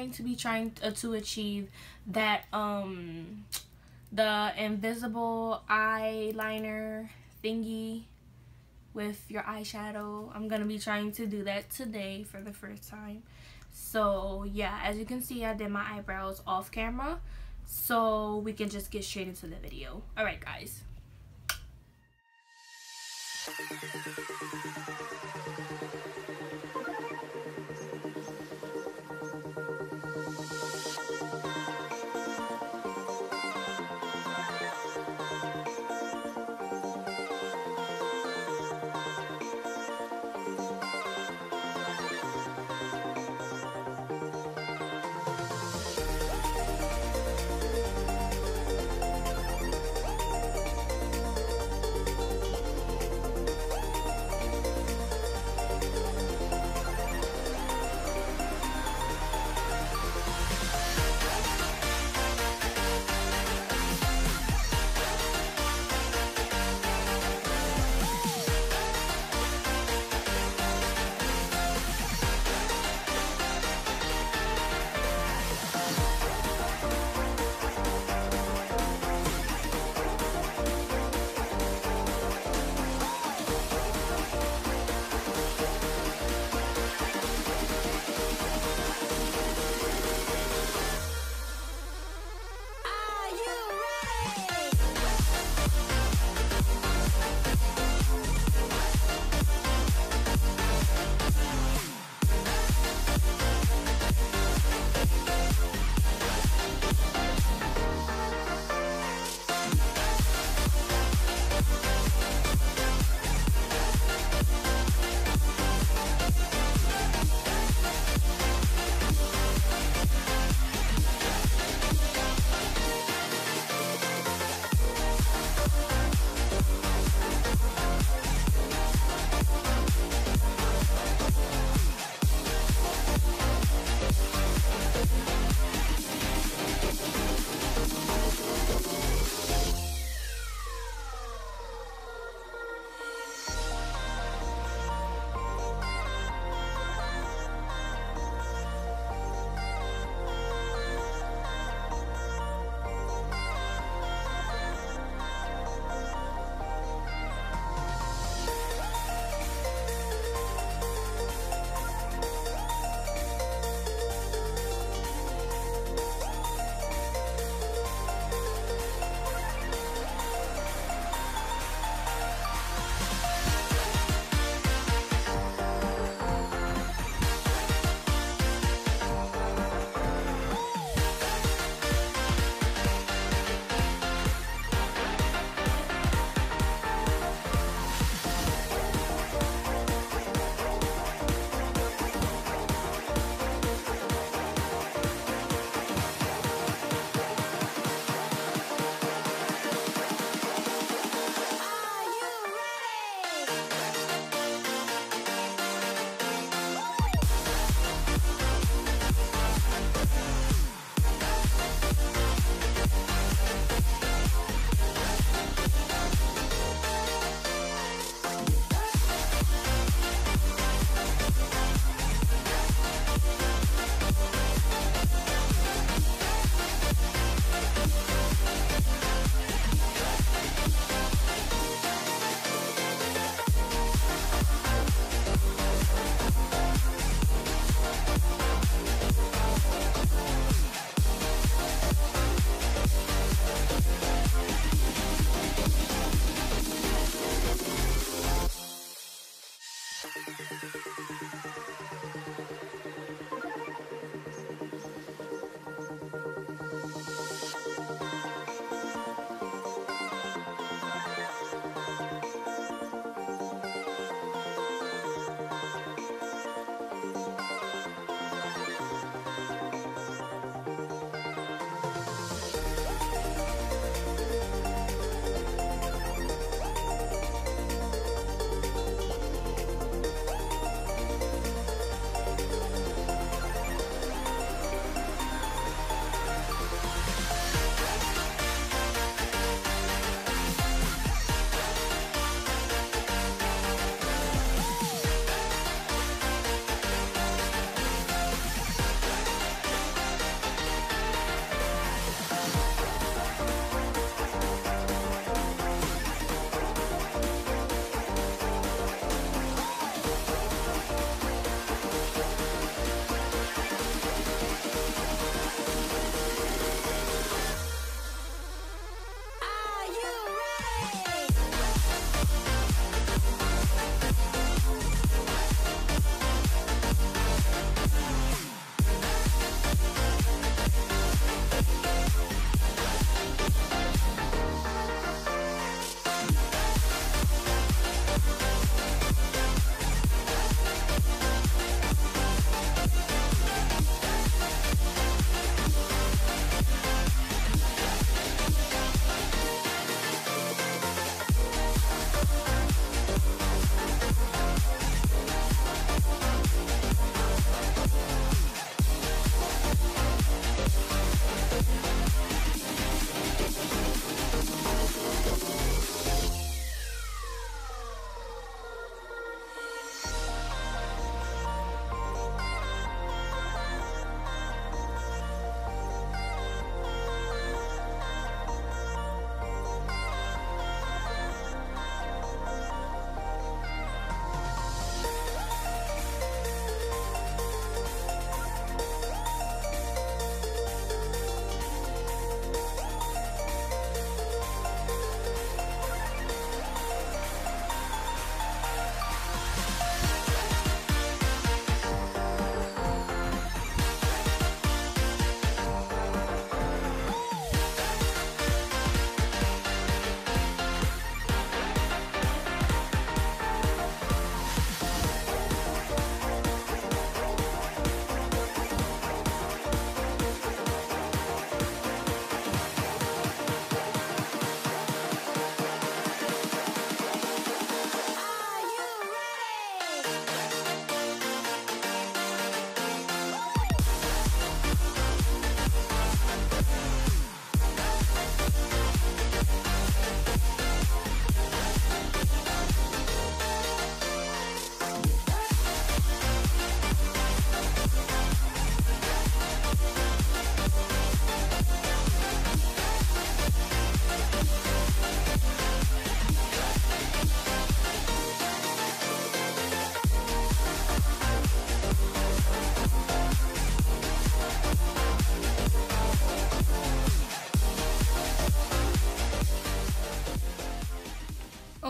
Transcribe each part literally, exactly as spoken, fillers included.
going to be trying to, uh, to achieve that um the invisible eyeliner thingy with your eyeshadow. I'm gonna be trying to do that today for the first time. So yeah, as you can see, I did my eyebrows off camera, so we can just get straight into the video. All right, guys.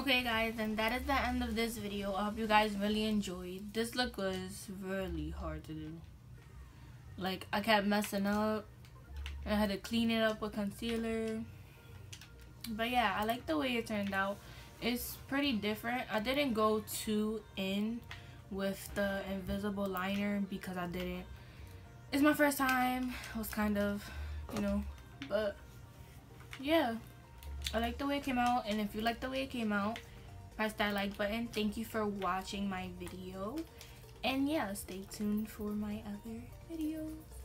Okay guys, and that is the end of this video. I hope you guys really enjoyed. This look was really hard to do. Like, I kept messing up. I had to clean it up with concealer. But yeah, I like the way it turned out. It's pretty different. I didn't go too in with the invisible liner because I didn't. It's my first time. I was kind of, you know, but yeah. I like the way it came out, and if you like the way it came out, press that like button. Thank you for watching my video, and yeah, stay tuned for my other videos.